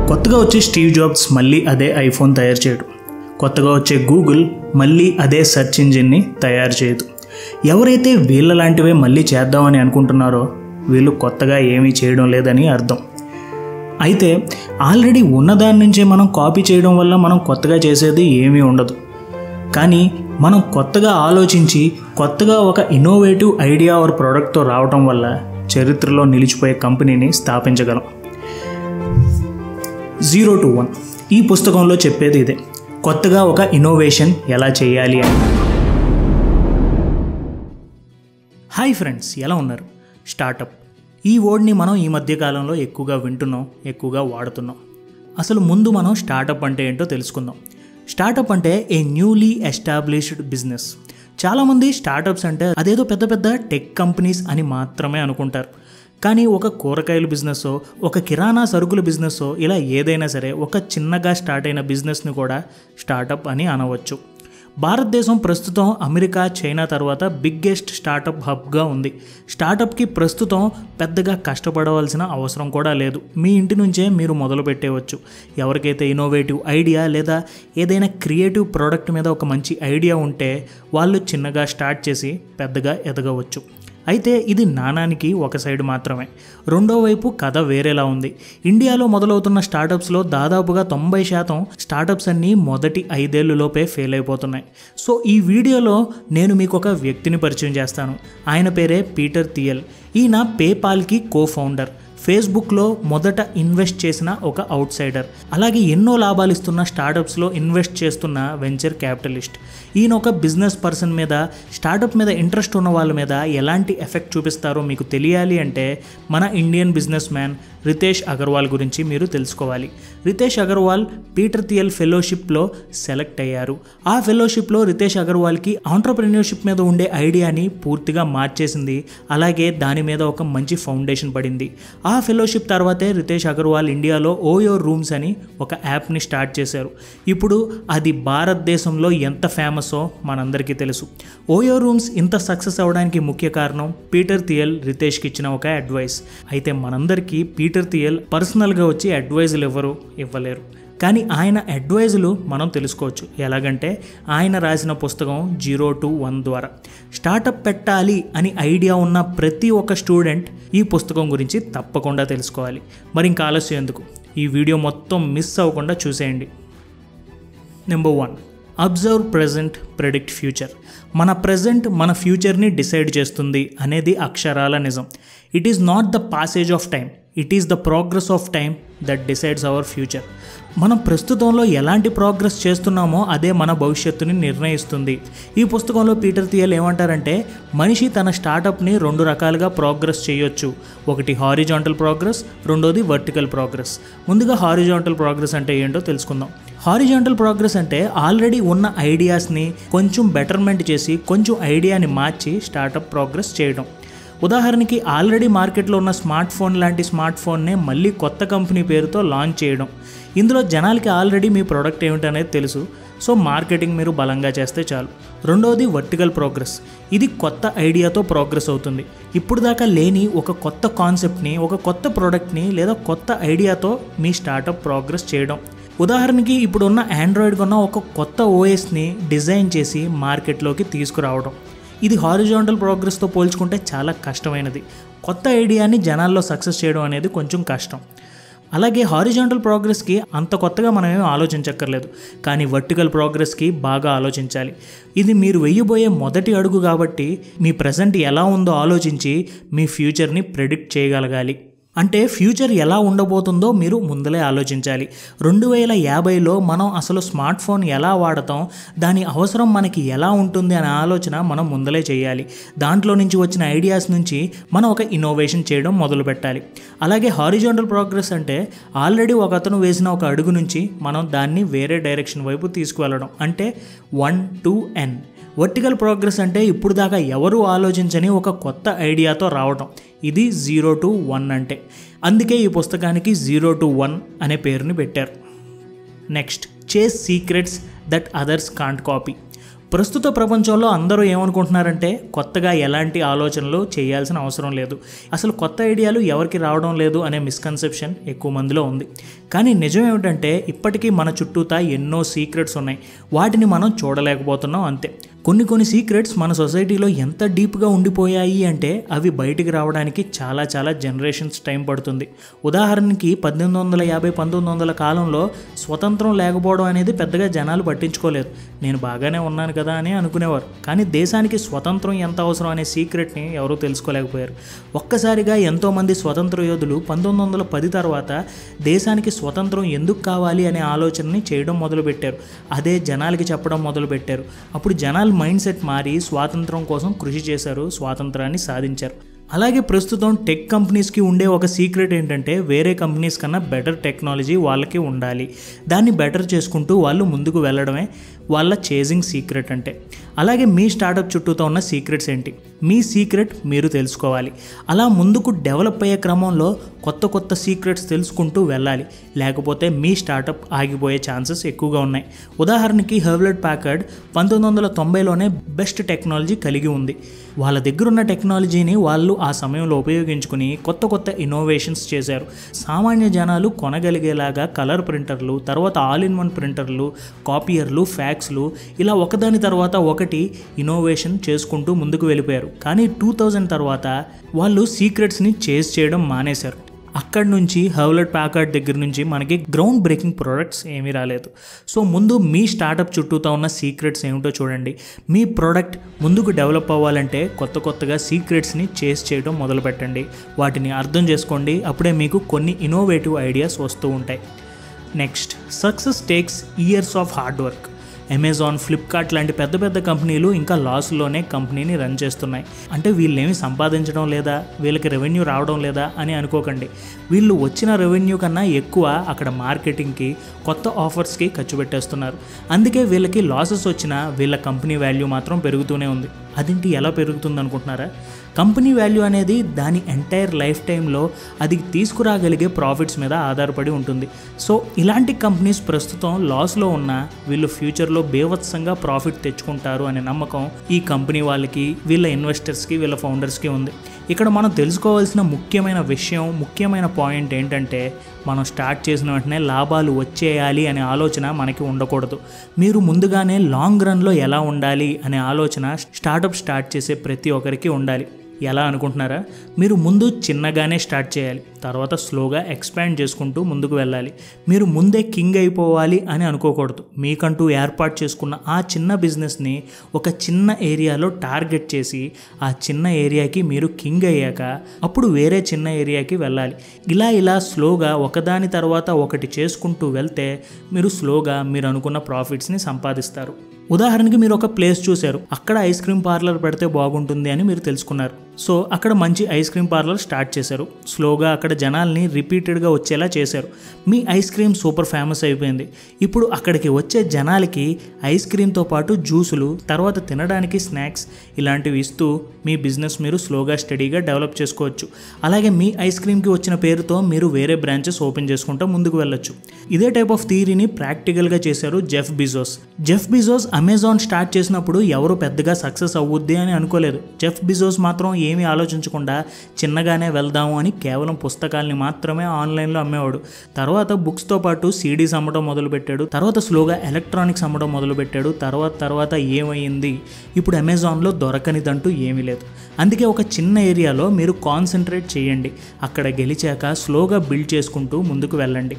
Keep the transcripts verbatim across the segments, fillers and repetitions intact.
కొత్తగా వచ్చే Steve jobs మళ్ళీ అదే ఐఫోన్ తయారు చేయడు. కొత్తగా వచ్చే గూగుల్ మళ్ళీ అదే సెర్చ్ ఇంజిన్ని తయారు చేయదు. ఎవరైతే వీళ్ళ లాంటివే మళ్ళీ చేద్దామని అనుకుంటున్నారో వీళ్ళు కొత్తగా ఏమీ చేయడం లేదని అర్థం. అయితే ఆల్రెడీ ఉన్నదాని నుంచే మనం కాపీ చేయడం వల్ల మనం కొత్తగా చేసేది ఏమీ ఉండదు. కానీ మనం కొత్తగా ఆలోచించి కొత్తగా ఒక ఇన్నోవేటివ్ ఐడియా ఆర్ ప్రోడక్ట్తో రావడం వల్ల చరిత్రలో నిలిచిపోయే కంపెనీని స్థాపించగలం. జీరో టు వన్ ఈ పుస్తకంలో చెప్పేది ఇదే, కొత్తగా ఒక ఇన్నోవేషన్ ఎలా చేయాలి అని. హాయ్ ఫ్రెండ్స్, ఎలా ఉన్నారు? స్టార్టప్ ఈ వర్డ్ని మనం ఈ మధ్యకాలంలో ఎక్కువగా వింటున్నాం, ఎక్కువగా వాడుతున్నాం. అసలు ముందు మనం స్టార్టప్ అంటే ఏంటో తెలుసుకుందాం. స్టార్టప్ అంటే ఏ న్యూలీ ఎస్టాబ్లిష్డ్ బిజినెస్. చాలామంది స్టార్టప్స్ అంటే అదేదో పెద్ద పెద్ద టెక్ కంపెనీస్ అని మాత్రమే అనుకుంటారు. కానీ ఒక కూరగాయల బిజినెస్సో, ఒక కిరాణా సరుకుల బిజినెస్సో, ఇలా ఏదైనా సరే ఒక చిన్నగా స్టార్ట్ అయిన బిజినెస్ని కూడా స్టార్టప్ అని అనవచ్చు. భారతదేశం ప్రస్తుతం అమెరికా, చైనా తర్వాత బిగ్గెస్ట్ స్టార్టప్ హబ్గా ఉంది. స్టార్టప్కి ప్రస్తుతం పెద్దగా కష్టపడవలసిన అవసరం కూడా లేదు. మీ ఇంటి నుంచే మీరు మొదలు పెట్టేవచ్చు. ఎవరికైతే ఇన్నోవేటివ్ ఐడియా లేదా ఏదైనా క్రియేటివ్ ప్రోడక్ట్ మీద ఒక మంచి ఐడియా ఉంటే వాళ్ళు చిన్నగా స్టార్ట్ చేసి పెద్దగా ఎదగవచ్చు. అయితే ఇది నాణానికి ఒక సైడ్ మాత్రమే. రెండో వైపు కథ వేరేలా ఉంది. ఇండియాలో మొదలవుతున్న స్టార్టప్స్లో దాదాపుగా తొంభై శాతం స్టార్టప్స్ అన్నీ మొదటి ఐదేళ్లలోపే ఫెయిల్ అయిపోతున్నాయి. సో ఈ వీడియోలో నేను మీకు ఒక వ్యక్తిని పరిచయం చేస్తాను. ఆయన పేరే పీటర్ థియల్. ఈయన పేపాల్కి కో ఫౌండర్. ఫేస్బుక్లో మొదట ఇన్వెస్ట్ చేసిన ఒక అవుట్ సైడర్. అలాగే ఎన్నో లాభాలు ఇస్తున్న స్టార్టప్స్లో ఇన్వెస్ట్ చేస్తున్న వెంచర్ క్యాపిటలిస్ట్. ఈయన ఒక బిజినెస్ పర్సన్ మీద, స్టార్టప్ మీద ఇంట్రెస్ట్ ఉన్న వాళ్ళ మీద ఎలాంటి ఎఫెక్ట్ చూపిస్తారో మీకు తెలియాలి అంటే మన Indian business man Ritesh Agarwal గురించి మీరు తెలుసుకోవాలి. రితేష్ అగర్వాల్ పీటర్ థియల్ ఫెలోషిప్లో సెలెక్ట్ అయ్యారు. ఆ ఫెలోషిప్లో రితేష్ అగర్వాల్కి ఆంట్రప్రెన్యూర్షిప్ మీద ఉండే ఐడియాని పూర్తిగా మార్చేసింది. అలాగే దాని మీద ఒక మంచి ఫౌండేషన్ పడింది. ఆ ఫెలోషిప్ తర్వాతే రితేష్ అగర్వాల్ ఇండియాలో ఓయో రూమ్స్ అని ఒక యాప్ని స్టార్ట్ చేశారు. ఇప్పుడు అది భారతదేశంలో ఎంత ఫేమసో మనందరికీ తెలుసు. ఓయో రూమ్స్ ఇంత సక్సెస్ అవ్వడానికి ముఖ్య కారణం పీటర్ థియల్ రితేష్కి ఇచ్చిన ఒక అడ్వైస్. అయితే మనందరికీ పీటర్ థియల్ పర్సనల్గా వచ్చి అడ్వైజులు ఎవరు ఇవ్వలేరు. కానీ ఆయన అడ్వైజులు మనం తెలుసుకోవచ్చు. ఎలాగంటే ఆయన రాసిన పుస్తకం జీరో టు వన్ ద్వారా. స్టార్టప్ పెట్టాలి అని ఐడియా ఉన్న ప్రతి ఒక్క స్టూడెంట్ ఈ పుస్తకం గురించి తప్పకుండా తెలుసుకోవాలి. మరి ఇంకా ఆలస్యం ఎందుకు, ఈ వీడియో మొత్తం మిస్ అవ్వకుండా చూసేయండి. Number one, observe present, predict future. మన ప్రెజెంట్ మన ఫ్యూచర్ని డిసైడ్ చేస్తుంది అనేది అక్షరాల నిజం. It is not the passage of time, it is the progress of time that decides our future. మనం ప్రస్తుతంలో ఎలాంటి ప్రోగ్రెస్ చేస్తున్నామో అదే మన భవిష్యత్తుని నిర్ణయిస్తుంది. ఈ పుస్తకంలో పీటర్ థియల్ ఏమంటారంటే మనిషి తన స్టార్టప్ని రెండు రకాలుగా ప్రోగ్రెస్ చేయొచ్చు. ఒకటి హారిజాంటల్ ప్రోగ్రెస్, రెండోది వర్టికల్ ప్రోగ్రెస్. ముందుగా హారిజాంటల్ ప్రోగ్రెస్ అంటే ఏంటో తెలుసుకుందాం. హారిజాంటల్ ప్రోగ్రెస్ అంటే ఆల్రెడీ ఉన్న ఐడియాస్ని కొంచెం బెటర్మెంట్ చేసి కొంచెం ఐడియాని మార్చి స్టార్టప్ ప్రోగ్రెస్ చేయడం. ఉదాహరణకి ఆల్రెడీ మార్కెట్లో ఉన్న స్మార్ట్ ఫోన్ లాంటి స్మార్ట్ ఫోన్నే మళ్ళీ కొత్త కంపెనీ పేరుతో లాంచ్ చేయడం. ఇందులో జనాలకి ఆల్రెడీ మీ ప్రోడక్ట్ ఏమిటనేది తెలుసు, సో మార్కెటింగ్ మీరు బలంగా చేస్తే చాలు. రెండవది వర్టికల్ ప్రోగ్రెస్. ఇది కొత్త ఐడియాతో ప్రోగ్రెస్ అవుతుంది. ఇప్పుడు దాకా లేని ఒక కొత్త కాన్సెప్ట్ని, ఒక కొత్త ప్రోడక్ట్ని లేదా కొత్త ఐడియాతో మీ స్టార్టప్ ప్రోగ్రెస్ చేయడం. ఉదాహరణకి ఇప్పుడున్న ఆండ్రాయిడ్ కొన్న ఒక కొత్త ఓఎస్ని డిజైన్ చేసి మార్కెట్లోకి తీసుకురావడం. ఇది హారిజాంటల్ ప్రోగ్రెస్తో పోల్చుకుంటే చాలా కష్టమైనది. కొత్త ఐడియాని జనాల్లో సక్సెస్ చేయడం అనేది కొంచెం కష్టం. అలాగే హారిజాంటల్ ప్రోగ్రెస్కి అంత కొత్తగా మనం ఏమీ ఆలోచించక్కర్లేదు. కానీ వర్టికల్ ప్రోగ్రెస్కి బాగా ఆలోచించాలి. ఇది మీరు వెయ్యబోయే మొదటి అడుగు కాబట్టి మీ ప్రజెంట్ ఎలా ఉందో ఆలోచించి మీ ఫ్యూచర్ని ప్రెడిక్ట్ చేయగలగాలి. అంటే ఫ్యూచర్ ఎలా ఉండబోతుందో మీరు ముందలే ఆలోచించాలి. రెండు వేల యాభైలో మనం అసలు స్మార్ట్ ఫోన్ ఎలా వాడతాం, దాని అవసరం మనకి ఎలా ఉంటుంది అనే ఆలోచన మనం ముందలే చేయాలి. దాంట్లో నుంచి వచ్చిన ఐడియాస్ నుంచి మనం ఒక ఇన్నోవేషన్ చేయడం మొదలు పెట్టాలి. అలాగే హారిజాంటల్ ప్రోగ్రెస్ అంటే ఆల్రెడీ ఒక అతను వేసిన ఒక అడుగు నుంచి మనం దాన్ని వేరే డైరెక్షన్ వైపు తీసుకువెళ్ళడం, అంటే one to N. Vertical progress అంటే ఇప్పుడు దాకా ఎవరు ఆలోచించని ఒక కొత్త ఐడియాతో రావడం. ఇది జీరో టు వన్ అంటే. అందుకే ఈ పుస్తకానికి జీరో టు వన్ అనే పేరుని పెట్టారు. Next, chase secrets that others can't copy. ప్రస్తుత ప్రపంచంలో అందరూ ఏమనుకుంటున్నారంటే కొత్తగా ఎలాంటి ఆలోచనలు చేయాల్సిన అవసరం లేదు, అసలు కొత్త ఐడియాలు ఎవరికి రావడం లేదు అనే మిస్కన్సెప్షన్ ఎక్కువ మందిలో ఉంది. కానీ నిజం ఏమిటంటే ఇప్పటికీ మన చుట్టూతా ఎన్నో సీక్రెట్స్ ఉన్నాయి, వాటిని మనం చూడలేకపోతున్నాం అంతే. కొన్ని కొన్ని సీక్రెట్స్ మన సొసైటీలో ఎంత డీప్గా ఉండిపోయాయి అంటే అవి బయటికి రావడానికి చాలా చాలా జనరేషన్స్ టైం పడుతుంది. ఉదాహరణకి పద్దెనిమిది వందల యాభై పంతొమ్మిది వందల కాలంలో స్వతంత్రం లేకపోవడం అనేది పెద్దగా జనాలు పట్టించుకోలేదు. నేను బాగానే ఉన్నాను కదా అని అనుకునేవారు. కానీ దేశానికి స్వతంత్రం ఎంత అవసరం అనే సీక్రెట్ని ఎవరూ తెలుసుకోలేకపోయారు. ఒక్కసారిగా ఎంతోమంది స్వతంత్ర యోధులు పంతొమ్మిది వందల పది తర్వాత దేశానికి స్వతంత్రం ఎందుకు కావాలి అనే ఆలోచనని చేయడం మొదలుపెట్టారు. అదే జనాలకి చెప్పడం మొదలుపెట్టారు. అప్పుడు జనాలు మైండ్ సెట్ మారి స్వాతంత్రం కోసం కృషి చేశారు, స్వాతంత్రాన్ని సాధించారు. అలాగే ప్రస్తుతం టెక్ కంపెనీస్కి ఉండే ఒక సీక్రెట్ ఏంటంటే వేరే కంపెనీస్ కన్నా బెటర్ టెక్నాలజీ వాళ్ళకి ఉండాలి, దాన్ని బెటర్ చేసుకుంటూ వాళ్ళు ముందుకు వెళ్ళడమే వాళ్ళ చేజింగ్ సీక్రెట్ అంటే. అలాగే మీ స్టార్టప్ చుట్టూతో ఉన్న సీక్రెట్స్ ఏంటి, మీ సీక్రెట్ మీరు తెలుసుకోవాలి. అలా ముందుకు డెవలప్ అయ్యే క్రమంలో కొత్త కొత్త సీక్రెట్స్ తెలుసుకుంటూ వెళ్ళాలి, లేకపోతే మీ స్టార్టప్ ఆగిపోయే ఛాన్సెస్ ఎక్కువగా ఉన్నాయి. ఉదాహరణకి హెవ్లెట్ ప్యాకర్డ్ పంతొమ్మిది వందల తొంభైలోనే బెస్ట్ టెక్నాలజీ కలిగి ఉంది. వాళ్ళ దగ్గర ఉన్న టెక్నాలజీని వాళ్ళు ఆ సమయంలో ఉపయోగించుకుని కొత్త కొత్త ఇన్నోవేషన్స్ చేశారు. సామాన్య జనాలు కొనగలిగేలాగా కలర్ ప్రింటర్లు, తర్వాత ఆల్ ఇన్ వన్ ప్రింటర్లు, కాపియర్లు, ఫ్యాక్స్లు, ఇలా ఒకదాని తర్వాత ఒకటి ఇన్నోవేషన్ చేసుకుంటూ ముందుకు వెళ్ళిపోయారు. కానీ టూ థౌజండ్ తర్వాత వాళ్ళు సీక్రెట్స్ని చేజ్ చేయడం మానేశారు. అక్కడి నుంచి హెవ్లెట్ ప్యాకర్డ్ దగ్గర నుంచి మనకి గ్రౌండ్ బ్రేకింగ్ ప్రోడక్ట్స్ ఏమీ రాలేదు. సో ముందు మీ స్టార్టప్ చుట్టూతో ఉన్న సీక్రెట్స్ ఏమిటో చూడండి. మీ ప్రోడక్ట్ ముందుకు డెవలప్ అవ్వాలంటే కొత్త కొత్తగా సీక్రెట్స్ని చేస్ చేయడం మొదలు పెట్టండి, వాటిని అర్థం చేసుకోండి. అప్పుడే మీకు కొన్ని ఇన్నోవేటివ్ ఐడియాస్ వస్తూ ఉంటాయి. Next, success takes years of hard work. Amazon, Flipkart లాంటి పెద్ద పెద్ద కంపెనీలు ఇంకా లాస్లోనే కంపెనీని రన్ చేస్తున్నాయి. అంటే వీళ్ళేమి సంపాదించడం లేదా, వీళ్ళకి రెవెన్యూ రావడం లేదా అని అనుకోకండి. వీళ్ళు వచ్చిన రెవెన్యూ కన్నా ఎక్కువ అక్కడ మార్కెటింగ్కి, కొత్త ఆఫర్స్కి ఖర్చు పెట్టేస్తున్నారు. అందుకే వీళ్ళకి లాసెస్ వచ్చినా వీళ్ళ కంపెనీ వాల్యూ మాత్రం పెరుగుతూనే ఉంది. అదేంటి, ఎలా పెరుగుతుంది అనుకుంటున్నారా? కంపెనీ వాల్యూ అనేది దాని ఎంటైర్ లైఫ్ టైంలో అది తీసుకురాగలిగే ప్రాఫిట్స్ మీద ఆధారపడి ఉంటుంది. సో ఇలాంటి కంపెనీస్ ప్రస్తుతం లాస్లో ఉన్న వీళ్ళు ఫ్యూచర్లో బేవత్సంగా ప్రాఫిట్ తెచ్చుకుంటారు అనే నమ్మకం ఈ కంపెనీ వాళ్ళకి, వీళ్ళ ఇన్వెస్టర్స్కి, వీళ్ళ ఫౌండర్స్కి ఉంది. ఇక్కడ మనం తెలుసుకోవాల్సిన ముఖ్యమైన విషయం, ముఖ్యమైన పాయింట్ ఏంటంటే మనం స్టార్ట్ చేసిన వెంటనే లాభాలు వచ్చేయాలి అనే ఆలోచన మనకి ఉండకూడదు. మీరు ముందుగానే లాంగ్ రన్లో ఎలా ఉండాలి అనే ఆలోచన స్టార్టప్ స్టార్ట్ చేసే ప్రతి ఒక్కరికి ఉండాలి. ఎలా అనుకుంటున్నారా? మీరు ముందు చిన్నగానే స్టార్ట్ చేయాలి, తర్వాత స్లోగా ఎక్స్పాండ్ చేసుకుంటూ ముందుకు వెళ్ళాలి. మీరు ముందే కింగ్ అయిపోవాలి అని అనుకోకూడదు. మీకంటూ ఏర్పాటు చేసుకున్న ఆ చిన్న బిజినెస్ని ఒక చిన్న ఏరియాలో టార్గెట్ చేసి ఆ చిన్న ఏరియాకి మీరు కింగ్ అయ్యాక అప్పుడు వేరే చిన్న ఏరియాకి వెళ్ళాలి. ఇలా ఇలా స్లోగా ఒకదాని తర్వాత ఒకటి చేసుకుంటూ వెళ్తే మీరు స్లోగా మీరు అనుకున్న ప్రాఫిట్స్ని సంపాదిస్తారు. ఉదాహరణకి మీరు ఒక ప్లేస్ చూశారు, అక్కడ ఐస్ క్రీమ్ పార్లర్ పెడితే బాగుంటుంది అని మీరు తెలుసుకున్నారు. సో అక్కడ మంచి ఐస్ క్రీమ్ పార్లర్ స్టార్ట్ చేశారు. స్లోగా అక్కడ జనాల్ని రిపీటెడ్గా వచ్చేలా చేశారు. మీ ఐస్ క్రీమ్ సూపర్ ఫేమస్ అయిపోయింది. ఇప్పుడు అక్కడికి వచ్చే జనాలకి ఐస్ క్రీమ్తో పాటు జ్యూసులు, తర్వాత తినడానికి స్నాక్స్ ఇలాంటివి ఇస్తూ మీ బిజినెస్ మీరు స్లోగా స్టడీగా డెవలప్ చేసుకోవచ్చు. అలాగే మీ ఐస్ క్రీమ్కి వచ్చిన పేరుతో మీరు వేరే బ్రాంచెస్ ఓపెన్ చేసుకుంటూ ముందుకు వెళ్ళొచ్చు. ఇదే టైప్ ఆఫ్ థియరీని ప్రాక్టికల్గా చేశారు Jeff Bezos. Jeff Bezos Amazon start చేసినప్పుడు ఎవరు పెద్దగా సక్సెస్ అవ్వుద్ది అని అనుకోలేదు. జెఫ్ బిజోస్ మాత్రం ఏమీ ఆలోచించకుండా చిన్నగానే వెళ్దాము అని కేవలం పుస్తకాలని మాత్రమే ఆన్లైన్లో అమ్మేవాడు. తర్వాత బుక్స్తో పాటు సీడీస్ అమ్మడం మొదలుపెట్టాడు. తర్వాత స్లోగా ఎలక్ట్రానిక్స్ అమ్మడం మొదలుపెట్టాడు. తర్వాత తర్వాత ఏమైంది, ఇప్పుడు అమెజాన్లో దొరకనిదంటూ ఏమీ లేదు. అందుకే ఒక చిన్న ఏరియాలో మీరు కాన్సన్ట్రేట్ చేయండి. అక్కడ గెలిచాక స్లోగా బిల్డ్ చేసుకుంటూ ముందుకు వెళ్ళండి.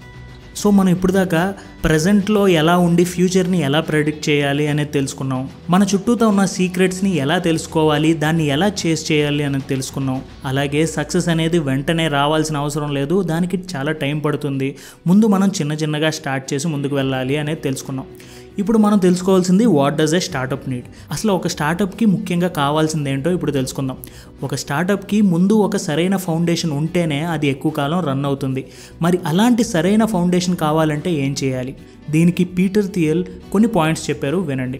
సో మనం ఇప్పుడు దాకా ప్రజెంట్లో ఎలా ఉండి ఫ్యూచర్ని ఎలా ప్రెడిక్ట్ చేయాలి అనేది తెలుసుకున్నాం. మన చుట్టూతో ఉన్న సీక్రెట్స్ని ఎలా తెలుసుకోవాలి, దాన్ని ఎలా చేస్ చేయాలి అనేది తెలుసుకున్నాం. అలాగే సక్సెస్ అనేది వెంటనే రావాల్సిన అవసరం లేదు, దానికి చాలా టైం పడుతుంది. ముందు మనం చిన్న చిన్నగా స్టార్ట్ చేసి ముందుకు వెళ్ళాలి అనేది తెలుసుకున్నాం. ఇప్పుడు మనం తెలుసుకోవాల్సింది what does a startup need. అసలు ఒక స్టార్టప్కి ముఖ్యంగా కావాల్సింది ఏంటో ఇప్పుడు తెలుసుకుందాం. ఒక స్టార్టప్కి ముందు ఒక సరైన ఫౌండేషన్ ఉంటేనే అది ఎక్కువ కాలం రన్ అవుతుంది. మరి అలాంటి సరైన ఫౌండేషన్ కావాలంటే ఏం చేయాలి? దీనికి పీటర్ థియల్ కొన్ని పాయింట్స్ చెప్పారు, వినండి.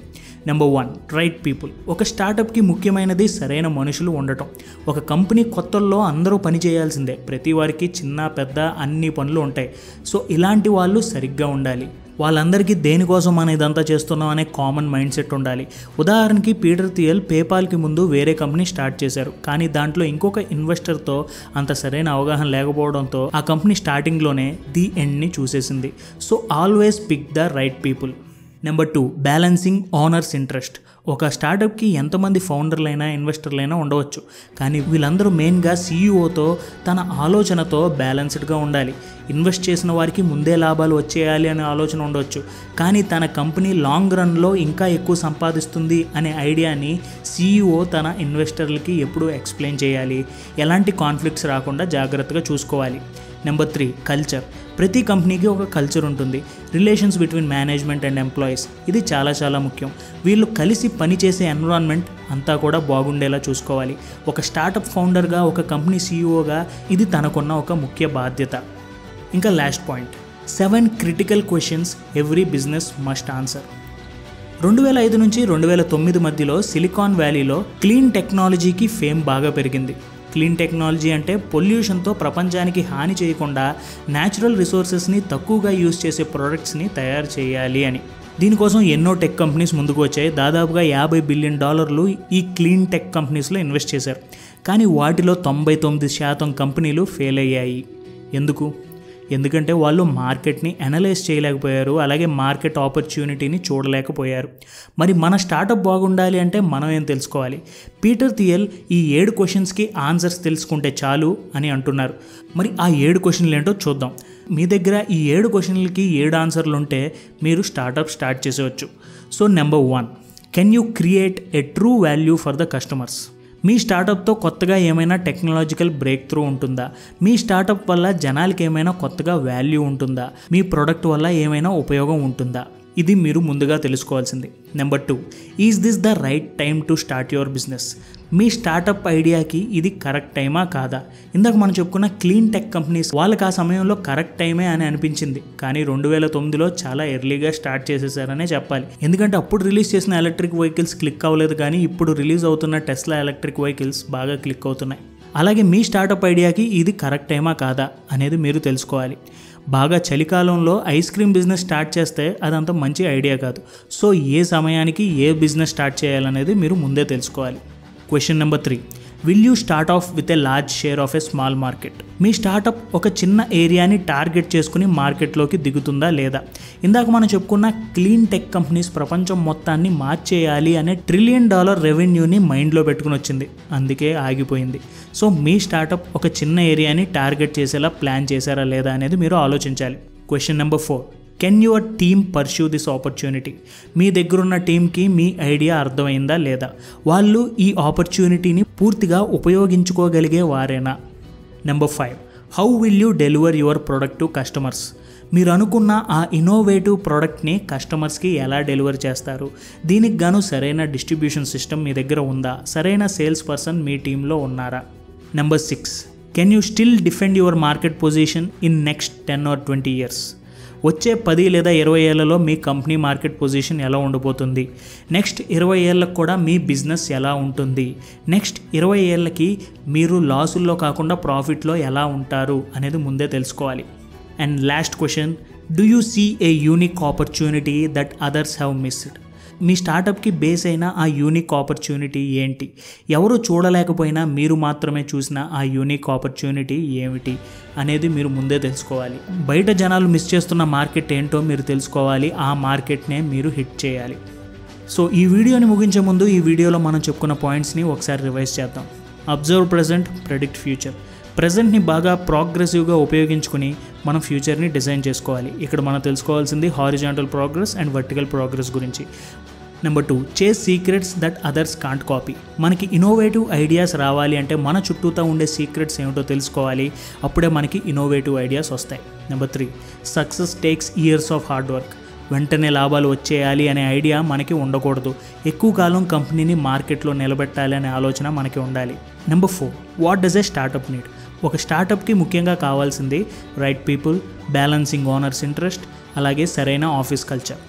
Number one, right people. ఒక స్టార్టప్కి ముఖ్యమైనది సరైన మనుషులు ఉండటం. ఒక కంపెనీ కొత్తల్లో అందరూ పని చేయాల్సిందే, ప్రతి వారికి చిన్న పెద్ద అన్ని పనులు ఉంటాయి. సో ఇలాంటి వాళ్ళు సరిగ్గా ఉండాలి. వాళ్ళందరికీ దేనికోసం మనం ఇదంతా చేస్తున్నాం అనే కామన్ మైండ్ సెట్ ఉండాలి. ఉదాహరణకి పీటర్ థియల్ పేపాల్కి ముందు వేరే కంపెనీ స్టార్ట్ చేశారు, కానీ దాంట్లో ఇంకొక ఇన్వెస్టర్తో అంత సరైన అవగాహన లేకపోవడంతో ఆ కంపెనీ స్టార్టింగ్లోనే ది ఎండ్ని చూసేసింది. So always pick the right people. Number two, balancing owners interest. ఒక స్టార్టప్కి ఎంతమంది ఫౌండర్లైనా ఇన్వెస్టర్లైనా ఉండవచ్చు, కానీ వీళ్ళందరూ మెయిన్గా సీఈఓతో తన ఆలోచనతో బ్యాలెన్స్డ్గా ఉండాలి. ఇన్వెస్ట్ చేసిన వారికి ముందే లాభాలు వచ్చేయాలి అనే ఆలోచన ఉండవచ్చు, కానీ తన కంపెనీ లాంగ్ రన్లో ఇంకా ఎక్కువ సంపాదిస్తుంది అనే ఐడియాని సీఈఓ తన ఇన్వెస్టర్లకి ఎప్పుడూ ఎక్స్ప్లెయిన్ చేయాలి. ఎలాంటి కాన్ఫ్లిక్ట్స్ రాకుండా జాగ్రత్తగా చూసుకోవాలి. Number three, culture. ప్రతి కంపెనీకి ఒక కల్చర్ ఉంటుంది. Relations between management and employees, ఇది చాలా చాలా ముఖ్యం. వీళ్ళు కలిసి పనిచేసే ఎన్విరాన్మెంట్ అంతా కూడా బాగుండేలా చూసుకోవాలి. ఒక స్టార్టప్ ఫౌండర్గా, ఒక కంపెనీ సీఈఓగా ఇది తనకున్న ఒక ముఖ్య బాధ్యత. ఇంకా last point, seven critical questions every business must answer. రెండు వేల ఐదు నుంచి రెండు వేల తొమ్మిది మధ్యలో సిలికాన్ వ్యాలీలో క్లీన్ టెక్నాలజీకి ఫేమ్ బాగా పెరిగింది. క్లీన్ టెక్నాలజీ అంటే పొల్యూషన్తో ప్రపంచానికి హాని చేయకుండా న్యాచురల్ రిసోర్సెస్ని తక్కువగా యూజ్ చేసే ప్రోడక్ట్స్ని తయారు చేయాలి అని. దీనికోసం ఎన్నో టెక్ కంపెనీస్ ముందుకు వచ్చాయి. దాదాపుగా యాభై బిలియన్ డాలర్లు ఈ క్లీన్ టెక్ కంపెనీస్లో ఇన్వెస్ట్ చేశారు. కానీ వాటిలో తొంభై తొమ్మిది శాతం కంపెనీలు ఫెయిల్ అయ్యాయి. ఎందుకు? ఎందుకంటే వాళ్ళు మార్కెట్ని అనలైజ్ చేయలేకపోయారు, అలాగే మార్కెట్ ఆపర్చునిటీని చూడలేకపోయారు. మరి మన స్టార్టప్ బాగుండాలి అంటే మనం ఏం తెలుసుకోవాలి? పీటర్ థియల్ ఈ ఏడు క్వశ్చన్స్కి ఆన్సర్స్ తెలుసుకుంటే చాలు అని అంటున్నారు. మరి ఆ ఏడు క్వశ్చన్లు ఏంటో చూద్దాం. మీ దగ్గర ఈ ఏడు క్వశ్చన్లకి ఏడు ఆన్సర్లు ఉంటే మీరు స్టార్టప్ స్టార్ట్ చేసేవచ్చు. So number one, can you create a true value for the customers? మీ స్టార్టప్తో కొత్తగా ఏమైనా టెక్నాలజికల్ బ్రేక్ త్రూ ఉంటుందా? మీ స్టార్టప్ వల్ల జనాలకి ఏమైనా కొత్తగా వాల్యూ ఉంటుందా? మీ ప్రోడక్ట్ వల్ల ఏమైనా ఉపయోగం ఉంటుందా? ఇది మీరు ముందుగా తెలుసుకోవాల్సింది. Number two, is this the right time to start your business? మీ స్టార్టప్ ఐడియాకి ఇది కరెక్ట్ టైమా కాదా? ఇందాక మనం చెప్పుకున్న క్లీన్ టెక్ కంపెనీస్ వాళ్ళకి ఆ సమయంలో కరెక్ట్ టైమే అని అనిపించింది, కానీ రెండు వేల తొమ్మిదిలో చాలా ఎర్లీగా స్టార్ట్ చేసేసారనే చెప్పాలి. ఎందుకంటే అప్పుడు రిలీజ్ చేసిన ఎలక్ట్రిక్ వెహికల్స్ క్లిక్ అవ్వలేదు, కానీ ఇప్పుడు రిలీజ్ అవుతున్న టెస్లా ఎలక్ట్రిక్ వెహికల్స్ బాగా క్లిక్ అవుతున్నాయి. అలాగే మీ స్టార్టప్ ఐడియాకి ఇది కరెక్ట్ టైమా కాదా అనేది మీరు తెలుసుకోవాలి. బాగా చలికాలంలో ఐస్ క్రీమ్ బిజినెస్ స్టార్ట్ చేస్తే అదంత మంచి ఐడియా కాదు. సో ఏ సమయానికి ఏ బిజినెస్ స్టార్ట్ చేయాలనేది మీరు ముందే తెలుసుకోవాలి. Question number three, will you start off with a large share of a small market? మీ స్టార్టప్ ఒక చిన్న ఏరియాని టార్గెట్ చేసుకుని మార్కెట్లోకి దిగుతుందా లేదా? ఇందాక మనం చెప్పుకున్న క్లీన్ టెక్ కంపెనీస్ ప్రపంచం మొత్తాన్ని మార్చేయాలి అనే ట్రిలియన్ డాలర్ రెవెన్యూని మైండ్లో పెట్టుకుని వచ్చింది, అందుకే ఆగిపోయింది. సో మీ స్టార్టప్ ఒక చిన్న ఏరియాని టార్గెట్ చేసేలా ప్లాన్ చేశారా లేదా అనేది మీరు ఆలోచించాలి. Question number four, can your team pursue this opportunity? మీ దగ్గరున్న టీంకి మీ ఐడియా అర్థమైందా లేదా? వాళ్ళు ఈ ఆపర్చునిటీని పూర్తిగా ఉపయోగించుకోగలిగే వారేనా? Number five, how will you deliver your product to customers? మీరు అనుకున్న ఆ ఇన్నోవేటివ్ ప్రోడక్ట్ని కస్టమర్స్కి ఎలా డెలివర్ చేస్తారు? దీనికి గాను సరైన డిస్ట్రిబ్యూషన్ సిస్టమ్ మీ దగ్గర ఉందా? సరైన సేల్స్ పర్సన్ మీ టీంలో ఉన్నారా? Number six, can you still defend your market position in next ten or twenty years? వచ్చే పది లేదా ఇరవై ఏళ్లలో మీ కంపెనీ మార్కెట్ పొజిషన్ ఎలా ఉండబోతుంది? నెక్స్ట్ ఇరవై ఏళ్ళకు కూడా మీ బిజినెస్ ఎలా ఉంటుంది? నెక్స్ట్ ఇరవై ఏళ్ళకి మీరు లాసుల్లో కాకుండా ప్రాఫిట్లో ఎలా ఉంటారు అనేది ముందే తెలుసుకోవాలి. And last question, do you see a unique opportunity that others have missed? మీ స్టార్టప్కి బేస్ అయిన ఆ యూనిక్ ఆపర్చునిటీ ఏంటి? ఎవరు చూడలేకపోయినా మీరు మాత్రమే చూసిన ఆ యూనిక్ ఆపర్చునిటీ ఏమిటి అనేది మీరు ముందే తెలుసుకోవాలి. బయట జనాలు మిస్ చేస్తున్న మార్కెట్ ఏంటో మీరు తెలుసుకోవాలి. ఆ మార్కెట్నే మీరు హిట్ చేయాలి. సో ఈ వీడియోని ముగించే ముందు ఈ వీడియోలో మనం చెప్పుకున్న పాయింట్స్ని ఒకసారి రివైజ్ చేద్దాం. Observe present, predict future. ప్రెజెంట్ని బాగా ప్రోగ్రెసివ్గా ఉపయోగించుకుని మనం ఫ్యూచర్ని డిజైన్ చేసుకోవాలి. ఇక్కడ మనం తెలుసుకోవాల్సింది horizontal progress and vertical progress గురించి. Number two, chase secrets that others can't copy. మనకి ఇన్నోవేటివ్ ఐడియాస్ రావాలి అంటే మన చుట్టూతో ఉండే సీక్రెట్స్ ఏమిటో తెలుసుకోవాలి. అప్పుడే మనకి ఇన్నోవేటివ్ ఐడియాస్ వస్తాయి. Number three, success takes years of hard work. వెంటనే లాభాలు వచ్చేయాలి అనే ఐడియా మనకి ఉండకూడదు. ఎక్కువ కాలం కంపెనీని మార్కెట్లో నిలబెట్టాలి అనే ఆలోచన మనకి ఉండాలి. Number four, what does a startup need? ఒక స్టార్టప్కి ముఖ్యంగా కావాల్సింది right people, balancing owners interest, అలాగే సరైన office culture.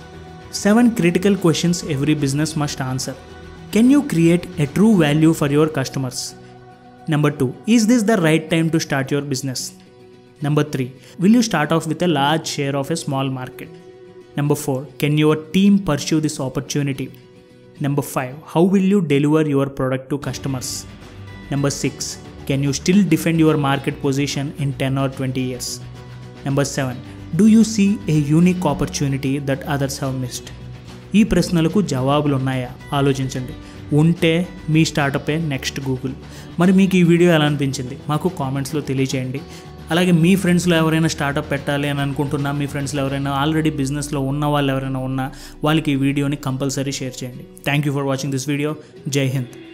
Seven critical questions every business must answer. Can you create a true value for your customers? Number two, is this the right time to start your business? Number three, will you start off with a large share of a small market? Number four, can your team pursue this opportunity? Number five, how will you deliver your product to customers? Number six, can you still defend your market position in ten or twenty years? Number seven, do you see a unique opportunity that others have missed? ఈ ప్రశ్నలకు జవాబులు ఉన్నాయా ఆలోచించండి. ఉంటే మీ స్టార్టపే next Google. మరి మీకు ఈ video ఎలా అనిపించింది మాకు కామెంట్స్లో తెలియచేయండి. అలాగే మీ ఫ్రెండ్స్లో ఎవరైనా స్టార్టప్ పెట్టాలి అని అనుకుంటున్నా, మీ ఫ్రెండ్స్లో ఎవరైనా ఆల్రెడీ బిజినెస్లో ఉన్న వాళ్ళు ఎవరైనా ఉన్నా వాళ్ళకి ఈ వీడియోని కంపల్సరీ షేర్ చేయండి. Thank you for watching this video. జై హింద్.